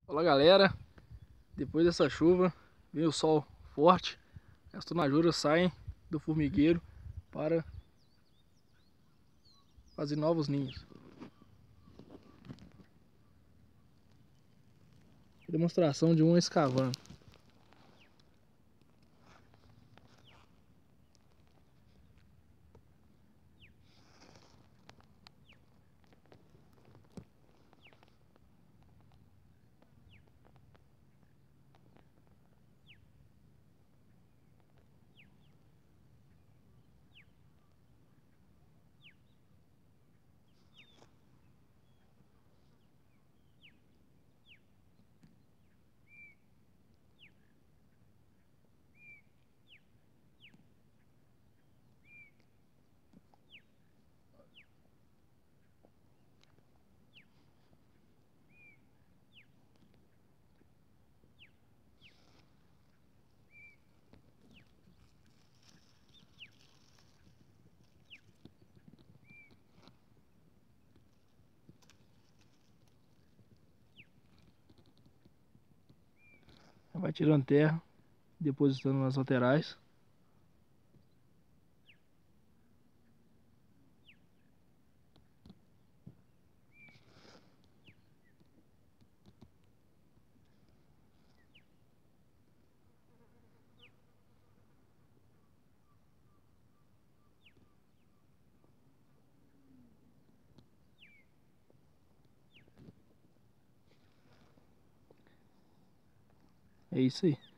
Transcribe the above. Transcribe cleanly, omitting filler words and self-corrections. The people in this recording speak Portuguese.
Olá galera, depois dessa chuva veio o sol forte, as tunajuras saem do formigueiro para fazer novos ninhos. Demonstração de uma escavando. Vai tirando terra, depositando nas laterais. É isso aí.